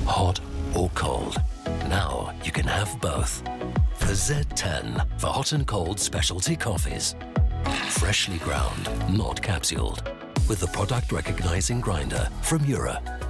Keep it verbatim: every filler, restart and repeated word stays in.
hot or cold. Now you can have both. The Z ten for hot and cold specialty coffees. Freshly ground, not capsuled. With the product recognizing grinder from Jura.